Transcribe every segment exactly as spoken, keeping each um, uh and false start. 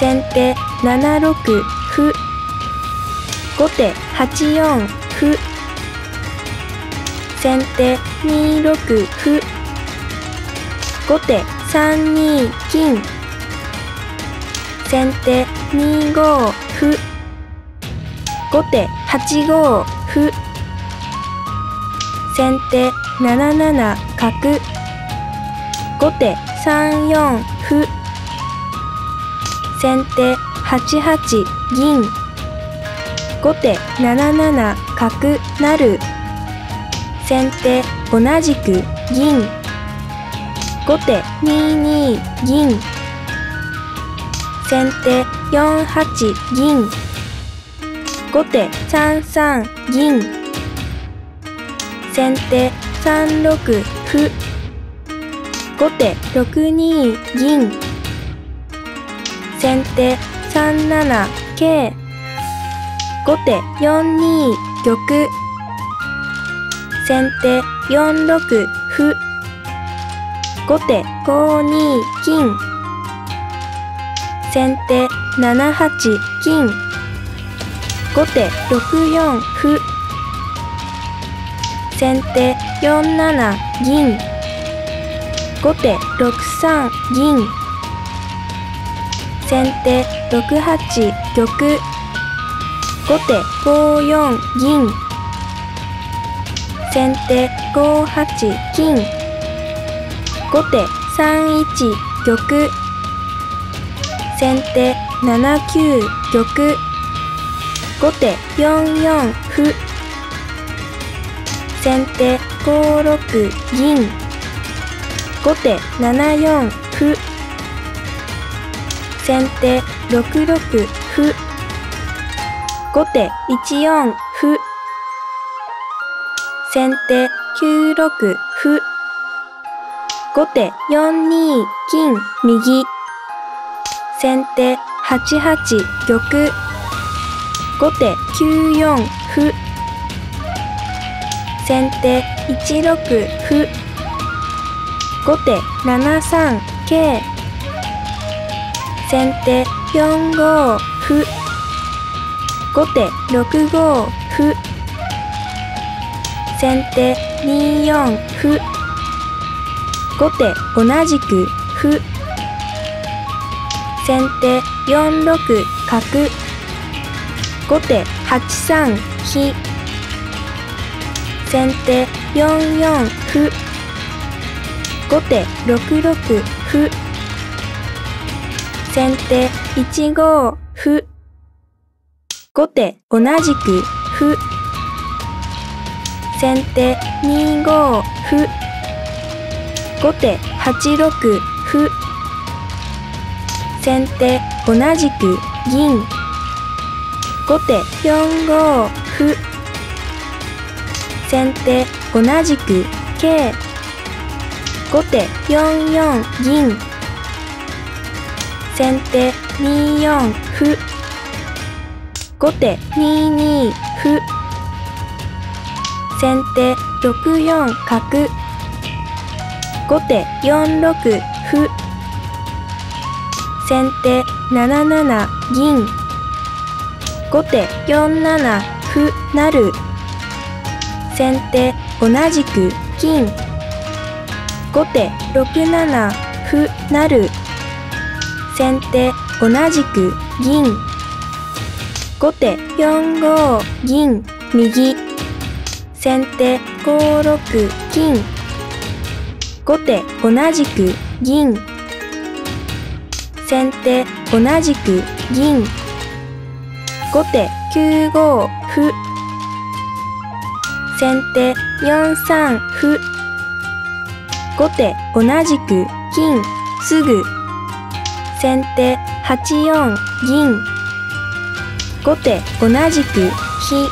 先手ななろく歩。後手はちよん歩。先手にろく歩。後手さんに金。先手にご歩。後手はちご歩。先手なななな角。後手さんよん歩。先手はちはち銀。後手なななな角成。先手同じく銀。後手にに銀。先手よんはち銀。後手さんさん銀。先手さんろく歩。後手ろくに銀。先手さんなな桂。後手よんに玉。先手よんろく歩。後手ごに金。先手ななはち金。後手ろくよん歩。先手よんなな銀。後手ろくさん銀。先手ろくはち玉。後手ごよん銀。先手ごはち金。後手さんいち玉。先手ななきゅう玉。後手よんよん歩。先手ごろく銀。後手ななよん歩。先手ろくろく歩。後手いちよん歩。先手きゅうろく歩。後手よんに金右。先手はちはち玉。後手きゅうよん歩。先手いちろく歩。後手ななさん桂。先手よんご歩。後手ろくご歩。先手によん歩。後手同じく歩。先手よんろく角。後手はちさん飛。先手よんよん歩。後手ろくろく歩。先手いちご歩。後手同じく歩。先手にご歩。後手はちろく歩。先手同じく銀。後手よんご歩。先手同じく桂。後手よんよん銀。先手によん歩。後手にに歩。先手ろくよん角。後手よんろく歩。先手なななな銀。後手よんなな歩成。先手同じく金。後手ろくなな歩成。先手同じく銀。後手よんご銀右。先手ごろく金。後手同じく銀。先手同じく銀。後手きゅうご歩。先手よんさん歩。後手同じく金すぐ。先手はちよん銀。後手同じく飛。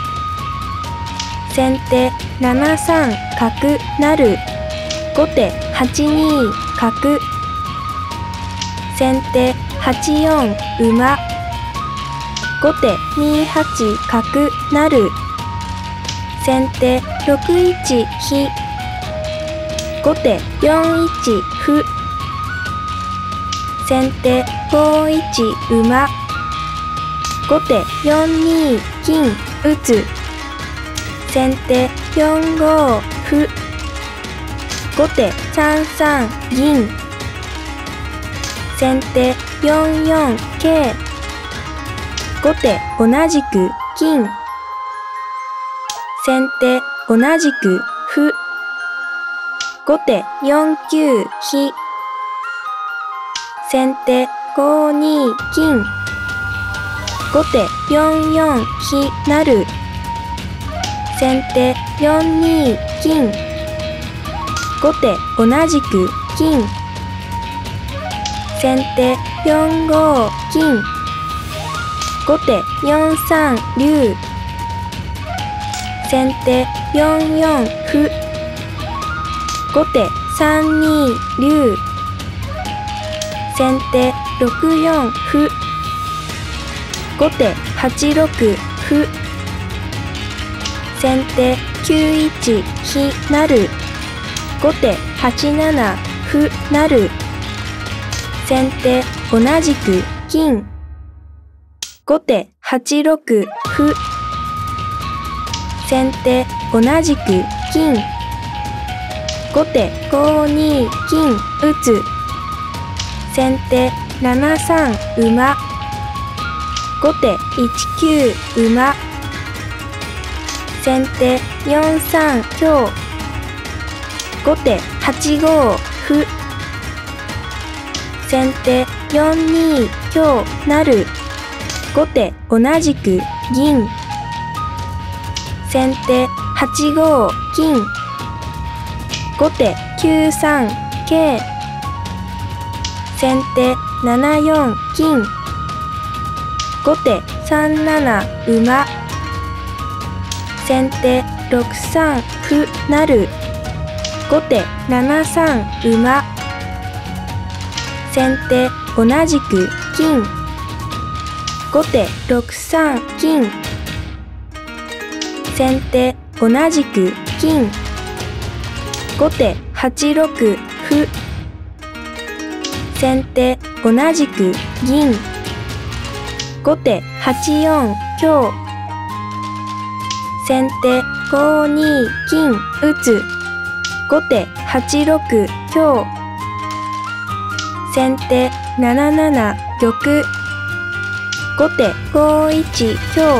先手ななさん角成。後手はちに角。先手はちよん馬。後手にはち角成。先手ろくいち飛。後手よんいち歩。 先手ごいち馬。後手よんに金打つ。先手よんご歩。後手さんさん銀。先手よんよん桂。後手同じく金。先手同じく歩。後手よんきゅう飛。先手ごに金。後手よんよん飛成。先手よんに金。後手同じく金。先手よんご金。後手よんさん竜。先手よんよん歩。後手さんに竜。先手ろくよん歩。後手はちろく歩。先手きゅういち飛成。後手はちなな歩成。先手同じく金。後手はちろく歩。先手同じく金。後手ごに金打つ。先手ななさん馬。後手いちきゅう馬。先手よんさん香。後手はちご歩。先手よんに香成。後手同じく銀。先手はちご金。後手きゅうさん桂。先手ななよん金。後手さんなな馬。先手ろくさん歩成。後手ななさん馬。先手同じく金。後手ろくさん金。先手同じく金。後手はちろく歩。先手同じく銀。後手はちよん香。先手ごに金打つ。後手はちろく香。先手なななな玉。後手ごいち香。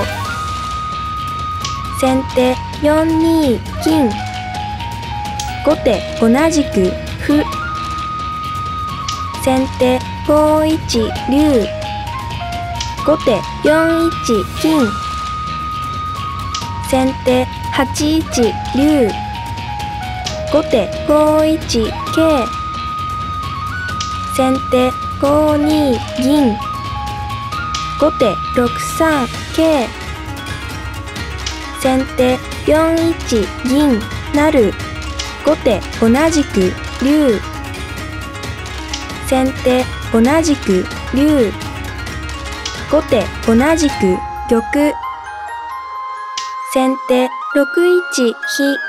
先手よんに金。後手同じく歩。先手ごいち竜。後手よんいち金。先手はちいち竜。後手ごいち桂。先手ごに銀。後手ろくさん桂。先手よんいち銀成。後手同じく竜。先手同じく竜。後手同じく玉。先手ろくいち飛